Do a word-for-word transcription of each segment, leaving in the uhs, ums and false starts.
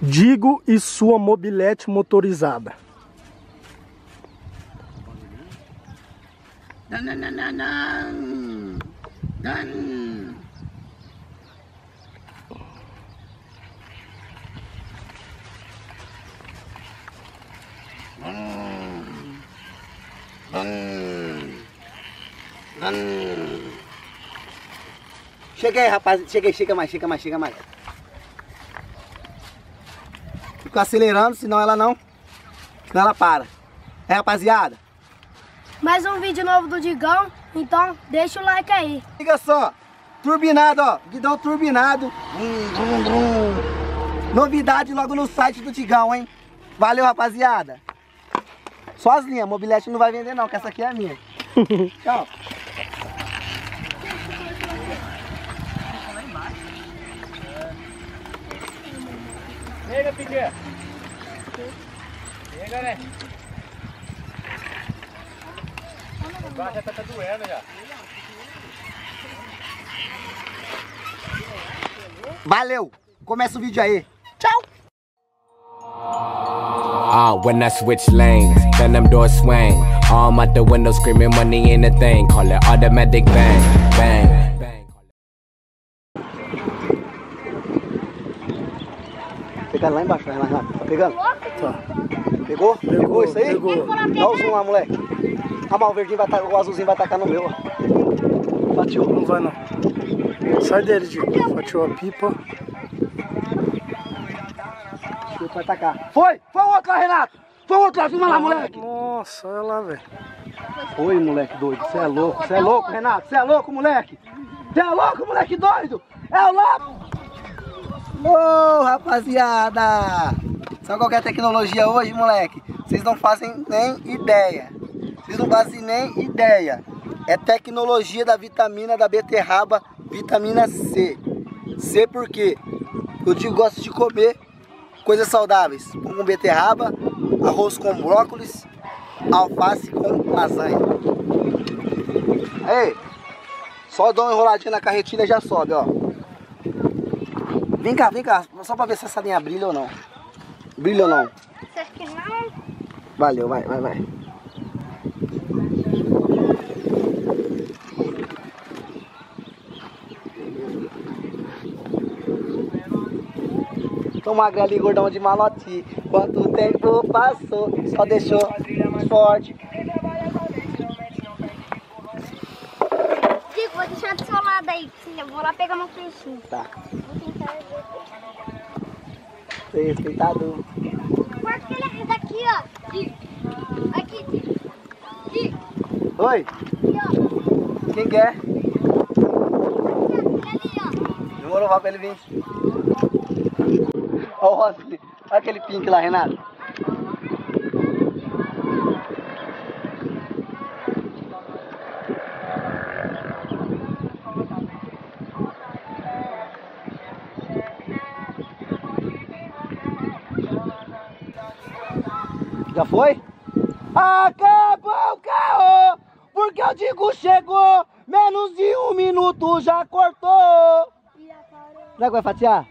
Digo e sua mobilete motorizada. Não, não, não, não, não. Não. Hum. Hum. Hum. Chega aí, rapaz. Chega aí, chega mais, chega mais, chega mais. Fico acelerando, senão ela não. Senão ela para. É, rapaziada? Mais um vídeo novo do Digão, então deixa o like aí. Liga só, turbinado, ó, guidão turbinado. Hum, hum, hum. Novidade logo no site do Digão, hein? Valeu, rapaziada. Só as linhas, mobilete não vai vender não, que essa aqui é a minha. Tchau. Chega, Piquet. Chega, né? Já tá doendo já. Valeu, começa o vídeo aí. Tchau. Ah, when I switch lanes, then them doors swing. Arm out the window screaming money ain't a thing. Call it automatic bang, bang, bang. Pegando lá embaixo, vai lá, Renato. Tá pegando? Tá. Pegou? Pegou, Pegou isso aí? Pegou. Dá o zoom lá, moleque. Ah, mas o verdinho vai tacar, o azulzinho vai tacar no meu, ó. Fatiou. Não vai não. Sai dele, Digo. Fatiou a pipa. Vai tacar. Foi! Foi o outro lá, Renato! Foi o outro lá, filma lá, moleque! Nossa, olha lá, velho. Foi, moleque doido. Você é louco, você é louco, Renato. Você é louco, moleque. Você é louco, moleque doido. É o louco. Ô, oh, rapaziada. Sabe qual que é a tecnologia hoje, moleque? Vocês não fazem nem ideia. Vocês não fazem nem ideia. É tecnologia da vitamina da beterraba, vitamina C. C por quê? Eu digo, gosto de comer coisas saudáveis. Com beterraba, arroz com brócolis, alface com lasanha. Aí, só dá uma enroladinha na carretilha e já sobe, ó. Vem cá, vem cá, só pra ver se essa linha brilha ou não. Brilha ou não? Você acha que não? Valeu, vai, vai, vai. Tô magrelo ali, gordão de malote. Quanto tempo passou, só deixou forte. Digo, vou deixar do seu lado aí. Eu vou lá pegar meu peixinho. Tá. Vou tentar. Respeitado. Corta aquele daqui, ó. Digo. Aqui, Digo. Digo. Oi, Aqui, ó. quem quer? Aqui, ali, ó. Demorou, vai pra ele vir. Olha o rosa, olha aquele pink lá, Renato. Já foi? Acabou o carro, porque eu digo chegou, menos de um minuto já cortou. Será que vai fatiar?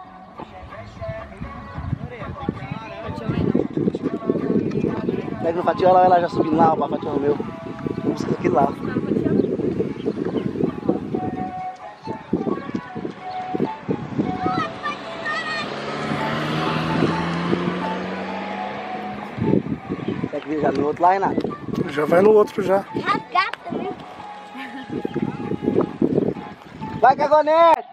Será que não fatiou? Ela, ela já subindo lá, pra fatiar o meu. Vamos buscar aquele lá. Quer que já no outro lá, Renato? Já vai no outro já. Rasgata, né? Vai, Cagonete!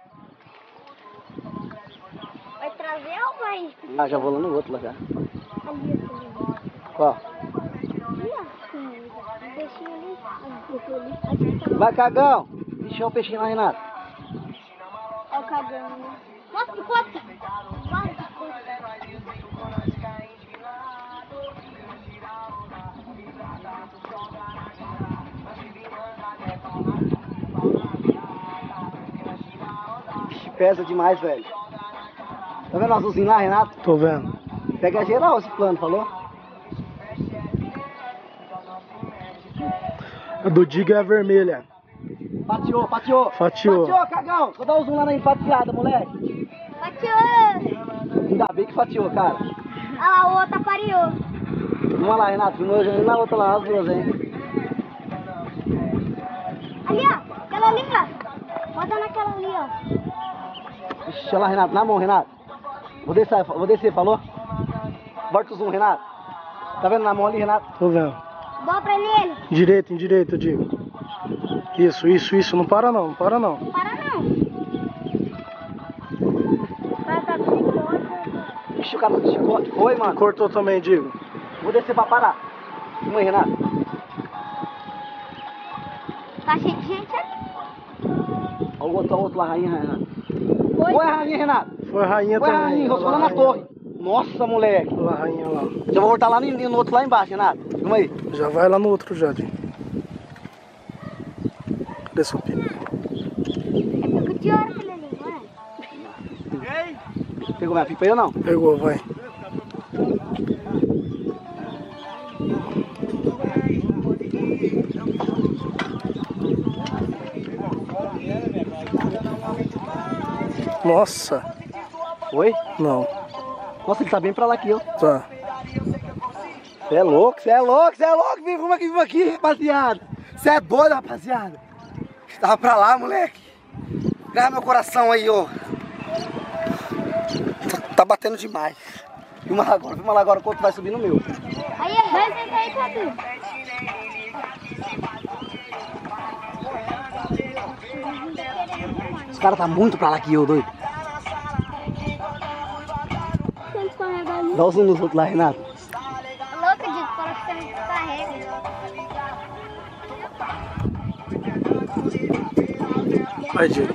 Vai trazer ou vai? Ah, já vou lá no outro lá já. Ali, ó. Qual? Ali, ó. Um peixinho ali. Ali. Vai, Cagão! Encheu o peixinho lá, Renato. Ó o cagão. Mostra o costa. Vai, Pesa demais, velho. Tá vendo o azulzinho lá, Renato? Tô vendo. Pega geral esse plano, falou? A do Digo é a vermelha. Fatiou, fatiou. Fatiou. Fatiou, Cagão. Vou dar o zoom lá na enfateada, moleque. Fatiou. Ainda bem que fatiou, cara. Ah lá, a outra pariu. Vamos lá, Renato. Filmou já na outra lá, as duas, hein? Ali, ó. Aquela ali, ó. Bota naquela ali, ó. Ixi, olha lá, Renato. Na mão, Renato. Vou descer, vou descer, falou? Bota o zoom, Renato. Tá vendo na mão ali, Renato? Tô vendo. Dobra nele. Direito, em direito, eu digo. Isso, isso, isso. Não para não, não para não. Não para não. O cara tá com chicote. Ixi, o cara tá de chicote. Foi, mano. Cortou também, digo. Vou descer pra parar. Vamos aí, Renato. Tá cheio de gente aqui. Olha o outro, o outro lá, rainha, Renato. Foi. Foi a rainha, Renato. Foi a rainha Foi a também. rainha, Olha lá, roçou lá na rainha. torre. Nossa, moleque. Olha lá, a rainha lá. Já vou voltar lá no, no outro lá embaixo, Renato. Vamos aí. Já vai lá no outro já, digo. Cadê sua pipa? É pico de ouro aquele ali, não é? Pegou minha pipa aí ou não? Pegou, vai. Nossa. Foi? Não. Nossa, ele tá bem pra lá aqui, ó. Tá. Você é louco, você é louco, você é louco. Vem, vamos aqui, vamos aqui, rapaziada. Você é doido, rapaziada. Tava pra lá, moleque. Grava meu coração aí, ó. Tá, tá batendo demais. Filma lá agora, filma lá agora, quanto vai subir no meu. Aí, vai sentar aí, Cadu. Os caras tá muito pra lá aqui, ô doido. Você escorrega ali. Dá o zoom nos outros lá, Renato. Louca, Diego, fala que você não descarrega. Vai, digo.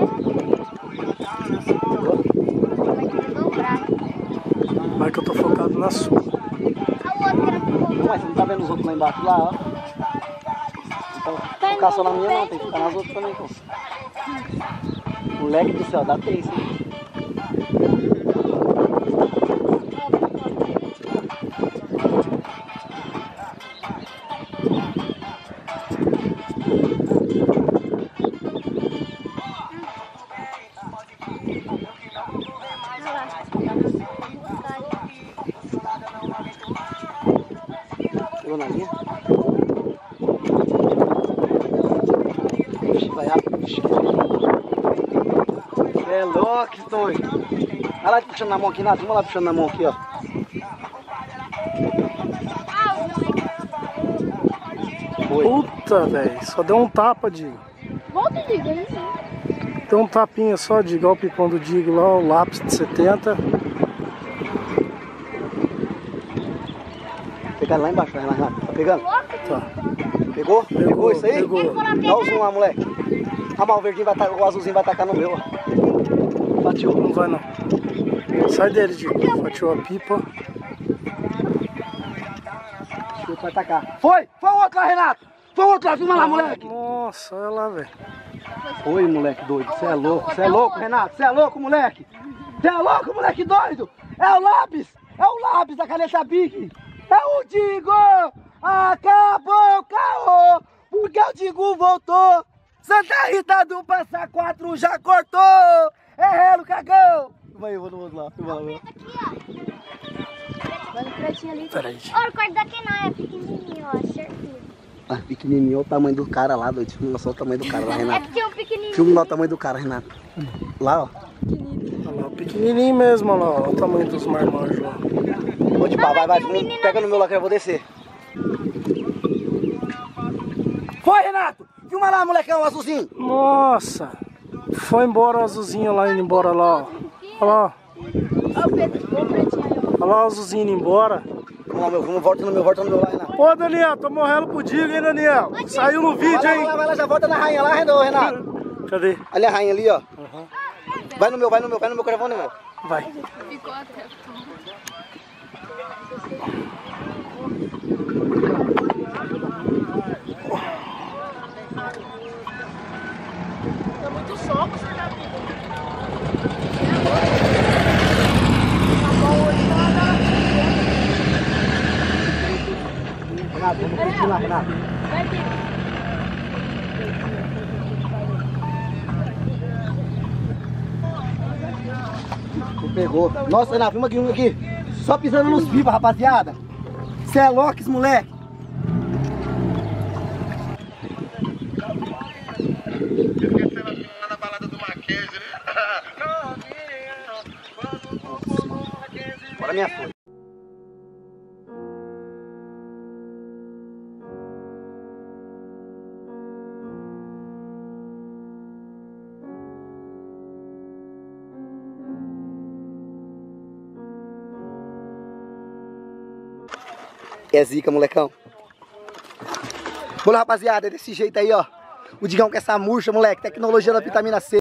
Vai que eu tô focado na sua. A outra era pro Não, mas você não tá vendo os outros lá embaixo, lá, ó. Então, focar só na minha não, tem que ficar nas outras também, pô. Moleque do céu, dá três, hein? Chegou na linha? Ixi, vai rápido. Ixi. Você é louco, doido. Olha lá puxando na mão aqui, Nath. Vamos lá puxando na mão aqui, ó. Foi. Puta, velho. Só deu um tapa, digo. Volta, Diego, aí sim. Deu um tapinha só, digo. Olha o pipão do digo lá, o lápis de setenta. Pegando lá embaixo, Renato. Tá pegando? Tá. Pegou? Pegou, Pegou isso aí? pegou. Dá o zoom lá, moleque. Ah, mas o verdinho vai tacar, o azulzinho vai tacar no meu, ó. Fatiou. Não vai não. Sai dele, digo. Fatiou a pipa. Acho que vai tacar. Foi! Foi o outro lá, Renato! Foi o outro lá, filma lá, moleque! Nossa, olha lá, velho. Foi, moleque doido. Você é louco, você é louco, Renato. Você é louco, moleque. Você é louco, moleque doido. É o lápis. É o lápis da caneta Bic. É o Digo. Acabou o caô. Porque o Digo voltou. Santa Rita do Passa quatro já cortou. É relo, cagão. Vai, eu vou no outro lá. Eu vou lá. Vai no pretinho ali. Peraí. Olha, o corte daqui não é pequenininho, ó, certinho. Ah, pequenininho, olha o tamanho do cara lá, doido. Filma só o tamanho do cara lá, É Renato. porque é um pequenininho. Filma lá o tamanho do cara, Renato. Lá, ó. Olha lá, pequenininho mesmo, olha lá. Olha o tamanho dos marmanjos lá. Vou de pá, vai, vai. Vamos, pega no meu lá que eu vou descer. Foi, Renato! Filma lá, molecão, azulzinho. Nossa. Foi embora o azulzinho lá, indo embora lá, ó. Olha lá. Olha o preto, olha o pretinho ali, ó. Olha lá o azulzinho indo embora. Vamos lá, meu, vamos, volta no meu, volta no meu lá, Renato. Ô, Daniel, tô morrendo pro Digo, hein, Daniel? Saiu no vídeo, Vai lá, hein? vai lá, vai lá, já volta na rainha lá, Renato. Cadê? Ali a rainha ali, ó. Vai no meu, vai no meu, vai no meu telefone, meu. Vai. Renato, vamos curtir lá, Renato. Vou Pegou. Nossa, Renato, vamos aqui, vamos aqui. Só pisando nos pipas, rapaziada. Cê é louco, esse moleque. Lá na balada do Mackenzie, né? Bora, minha filha. É zica, molecão. Bom, rapaziada, é desse jeito aí, ó. O Digão com essa murcha, moleque. Tecnologia da vitamina C.